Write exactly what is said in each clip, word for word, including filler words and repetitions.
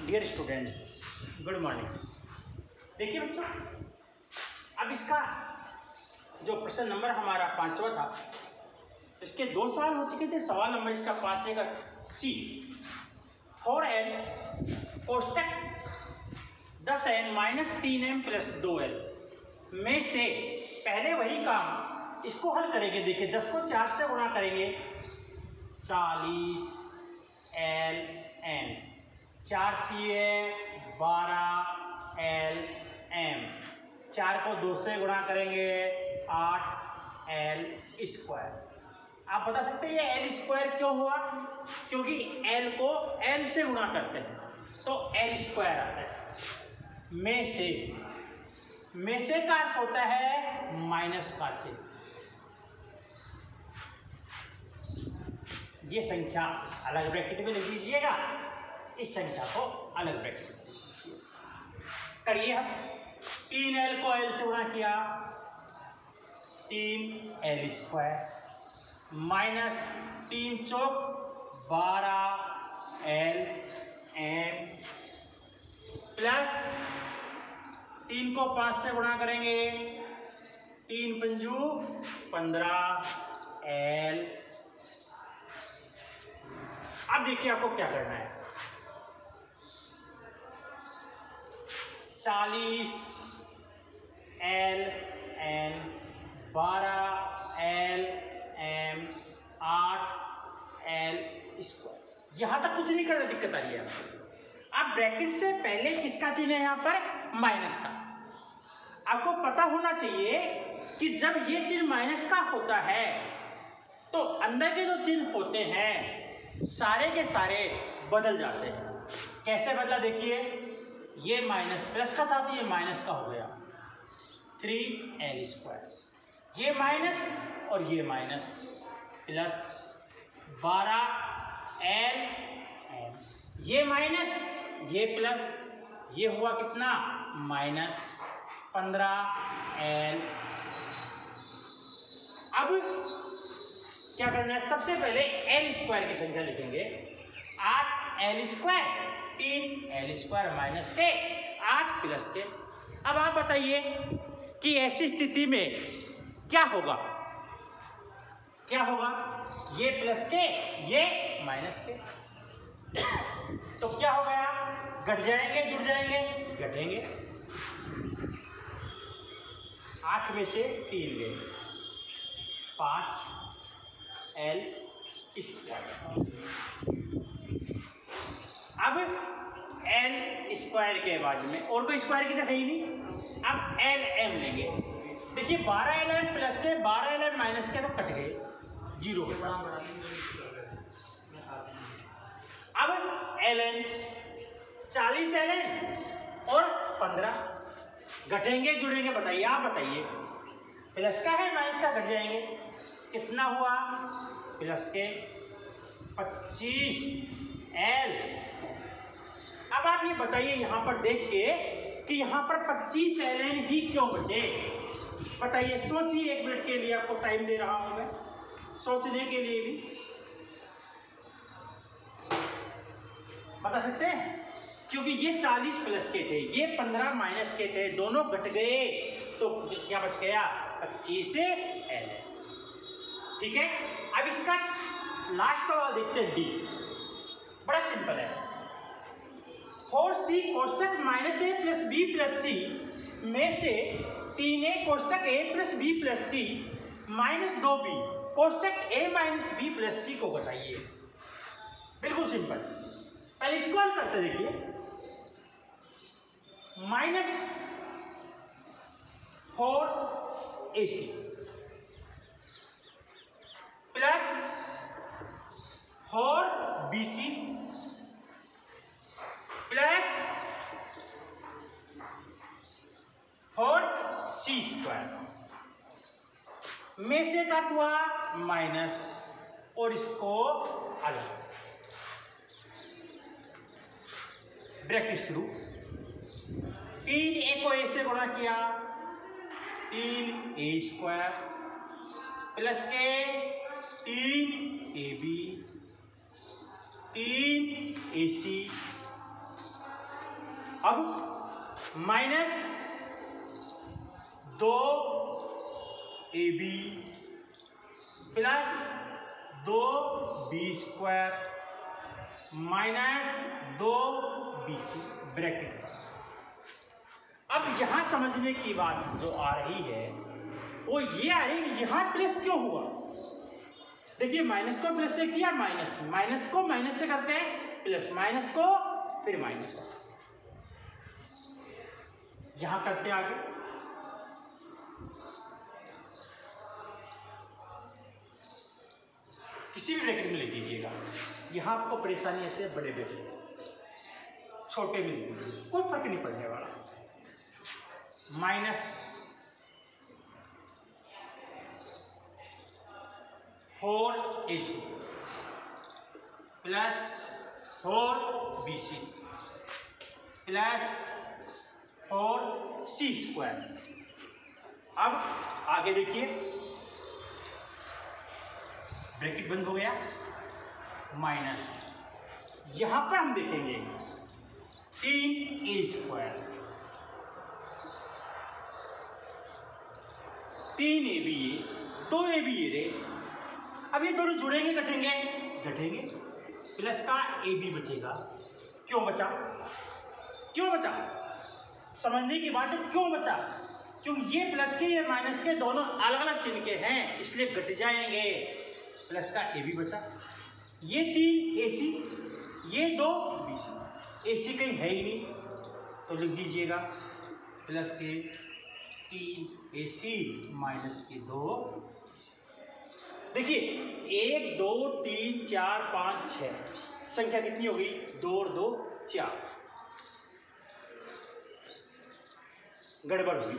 Dear students, good morning. देखिए बच्चों, अब इसका जो प्रश्न नंबर हमारा पांचवा था, इसके दो सवाल हो चुके थे। सवाल नंबर इसका पांचवे का सी, फोर एल कोष्टक दस एन माइनस तीन एम प्लस दो एल में से पहले वही काम, इसको हल करेंगे। देखिए दस को चार से गुणा करेंगे, चालीस एल एन, चार तीय बारह एल एम, चार को दो से गुणा करेंगे आठ एल स्क्वायर। आप बता सकते हैं ये एल स्क्वायर क्यों हुआ? क्योंकि एल को एल से गुणा करते हैं तो एल स्क्वायर आता है। में से में से का अर्थ होता है माइनस का चिन्ह। ये संख्या अलग ब्रैकेट में लिख दीजिएगा, इस संख्या को अलग ब्रैकेट में लिख दीजिए। करिए हम, तीन एल को एल से गुणा किया, तीन एल स्क्वायर माइनस तीन चौक बारह एल एम प्लस तीन को पाँच से गुणा करेंगे, तीन पंजू पंद्रह एल। अब देखिए आपको क्या करना है, चालीस एल एन, बारह एल एम, आठ एल स्क्वायर। यहां तक कुछ नहीं करना, दिक्कत आ रही है। अब ब्रैकेट से पहले किसका चिन्ह है? यहां पर माइनस का। आपको पता होना चाहिए कि जब ये चिन्ह माइनस का होता है तो अंदर के जो चिन्ह होते हैं सारे के सारे बदल जाते हैं। कैसे बदला? देखिए, ये माइनस प्लस का था तो ये माइनस का हो गया, थ्री एल स्क्वायर। ये माइनस और ये माइनस, प्लस बारह एल एम, ये माइनस ये प्लस, ये हुआ कितना? माइनस पंद्रह एल। अब क्या करना है? सबसे पहले एल स्क्वायर की संख्या लिखेंगे, आठ एल स्क्वायर, तीन एल स्क्वायर माइनस के आठ प्लस के। अब आप बताइए कि ऐसी स्थिति में क्या होगा? क्या होगा? ये प्लस के, ये माइनस के, तो क्या हो गया? घट जाएंगे, जुड़ जाएंगे, घटेंगे। आठ में से तीन गए, पाँच एल स्क्वायर। अब एल स्क्वायर के बाद में और कोई स्क्वायर की तरह ही नहीं, अब एल एम लेंगे। देखिए बारह एल एम प्लस के, बारह एल एम माइनस के, तो कट गए, जीरो के साथ। अब एल एन, चालीस एल एन और पंद्रह, घटेंगे जुड़ेंगे? बताइए, आप बताइए। प्लस का है माइनस का, घट जाएंगे, कितना हुआ? प्लस के पच्चीस एल। अब आप ये बताइए यहाँ पर देख के कि यहाँ पर पच्चीस एल एन ही क्यों बचे? बताइए, सोचिए, एक मिनट के लिए आपको टाइम दे रहा हूं मैं सोचने के लिए भी। बता सकते हैं? क्योंकि ये चालीस प्लस के थे, ये पंद्रह माइनस के थे, दोनों घट गए तो क्या बच गया? पच्चीस एल। ठीक है, अब इसका लास्ट सवाल देखते हैं, डी। बड़ा सिंपल है, फोर सी कोष्टक minus A plus B plus C में से तीन ए कोष्टक A plus B plus C minus दो बी कोष्टक A minus B plus C को बताइए। बिल्कुल सिंपल। पहले इसको हल करते देखिए, minus four A C plus four B C plus four C square. में से कट हुआ माइनस और इसको अलग, ब्रैकेट शुरू। तीन ए को ए से गुणा किया, तीन ए स्क्वायर प्लस के तीन ए बी, तीन ए सी अब माइनस दो ए बी प्लस दो बी स्क्वायर माइनस दो बी सी ब्रैकेट। अब यहां समझने की बात जो आ रही है वो ये आ रही है, यहां प्लस क्यों हुआ? देखिए माइनस को प्लस से किया माइनस, माइनस को माइनस से करते हैं प्लस, माइनस को फिर माइनस, यहां करते आगे। किसी भी ब्रैकेट में लिख दीजिएगा, यहां आपको परेशानी आती है बड़े ब्रैकेट, छोटे में लिख दीजिए, कोई फर्क नहीं पड़ने वाला। Minus four A C plus four B C plus four C square. अब आगे देखिए, ब्रैकेट बंद हो गया, माइनस, यहां पर हम देखेंगे तीन ए स्क्वायर, तीन ए बी ए, दो ए बी ए रे, अब ये दोनों जुड़ेंगे घटेंगे घटेंगे, प्लस का ए बी बचेगा। क्यों बचा? क्यों बचा? समझने की बात है, क्यों बचा? क्योंकि ये प्लस के ये माइनस के दोनों अलग अलग चिन्ह के हैं, इसलिए घट जाएंगे, प्लस का ए बी बचा। ये तीन ए सी, ये दो बी सी, ए सी कहीं है ही नहीं तो लिख दीजिएगा प्लस के तीन ए सी माइनस के दो। देखिए एक दो तीन चार पाँच छः, संख्या कितनी हो गई? दो और दो चार, गड़बड़ हुई,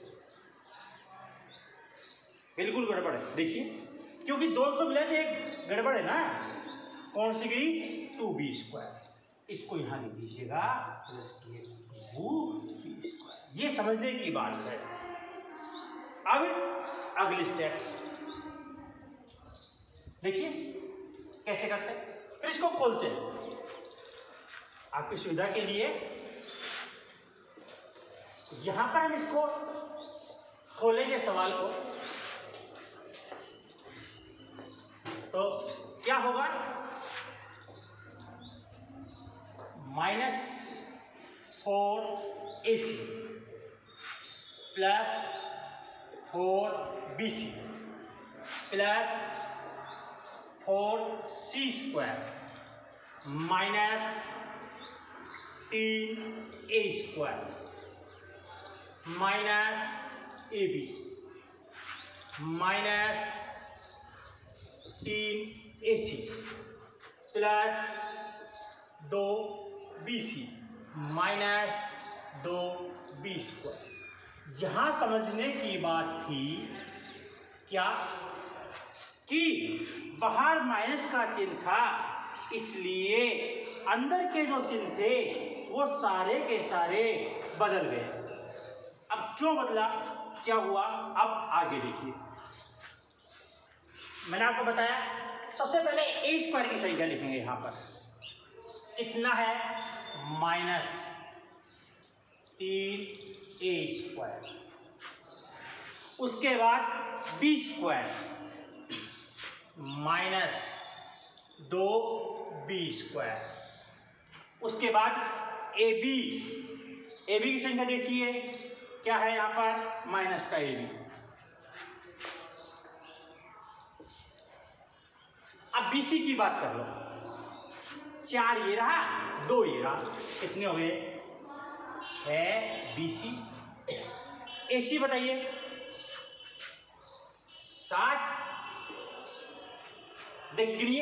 बिल्कुल गड़बड़ है। देखिए क्योंकि दो तो मिला तो एक गड़बड़ है ना, कौन सी गई? टू बी स्क्वायर, इसको यहां लिख दीजिएगा प्लस के टू बी स्क्वायर। ये समझने की बात है। अब अगली स्टेप देखिए कैसे करते हैं, फिर इसको खोलते हैं आपकी सुविधा के लिए। यहां पर हम इसको खोलेंगे सवाल को, तो क्या होगा? Minus four A C plus four B C plus four C square minus तीन A square minus A B minus तीन ए सी प्लस दो बी सी माइनस दो बी स्क्वायर। यहाँ समझने की बात थी क्या कि बाहर माइनस का चिन्ह था, इसलिए अंदर के जो चिन्ह थे वो सारे के सारे बदल गए। अब क्यों बदला, क्या हुआ, अब आगे देखिए। मैंने आपको बताया सबसे पहले ए स्क्वायर की संख्या लिखेंगे। यहाँ पर कितना है? माइनस तीन ए स्क्वायर, उसके बाद बी स्क्वायर माइनस दो बी स्क्वायर, उसके बाद ए बी, ए बी की संख्या देखिए क्या है यहाँ पर? माइनस का ए बी। अब बी सी की बात कर लो, चार ये रहा, दो ये रहा, कितने हो गए? छः बी सी। ए सी बताइए, साठ, देख गिनिए,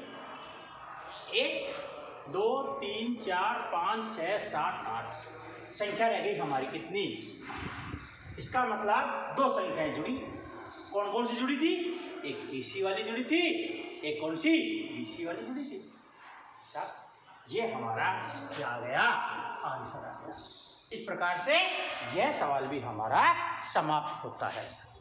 एक दो तीन चार पाँच छः सात आठ, संख्या रह गई हमारी कितनी? इसका मतलब दो संख्याएं जुड़ी। कौन कौन सी जुड़ी थी? एक ए सी वाली जुड़ी थी, एक कौन सी? बी सी वाली जुड़ी थी। ये हमारा क्या आ गया? आंसर आ गया। इस प्रकार से यह सवाल भी हमारा समाप्त होता है।